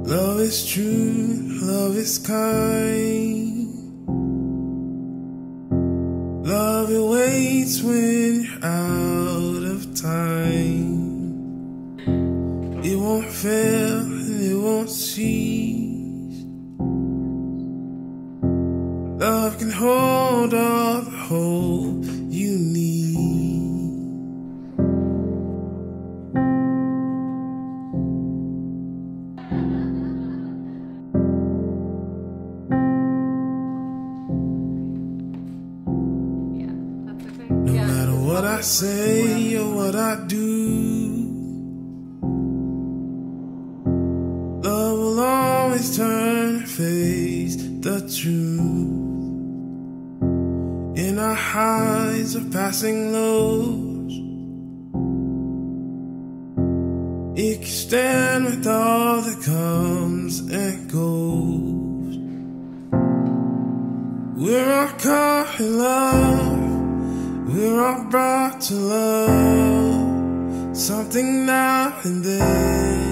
Love is true, love is kind. Love it waits when you're out of time. It won't fail and it won't cease. Love can hold all the hope you need. No matter what I say or what I do, love will always turn and face the truth. In our highs or passing lows, it can stand with all that comes and goes. We're all caught in love, we're all brought to love, something now and then.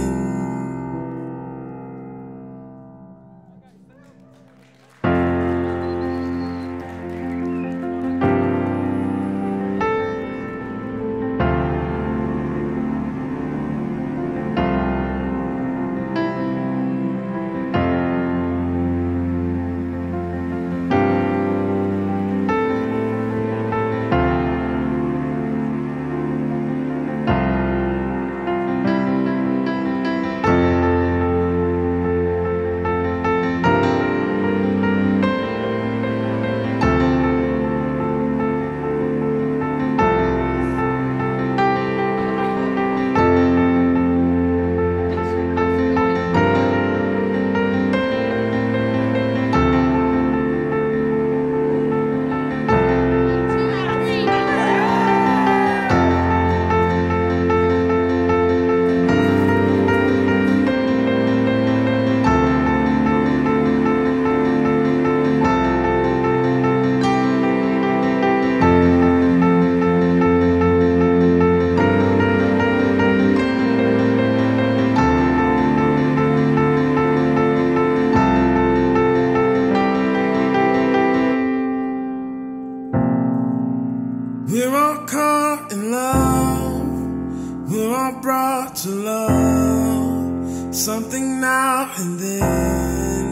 We're all caught in love, we're all brought to love, something now and then.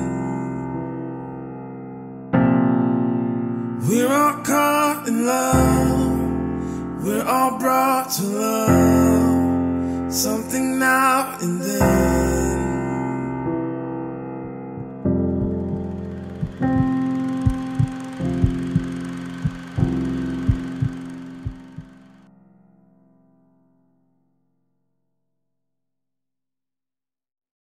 We're all caught in love, we're all brought to love, something now and then.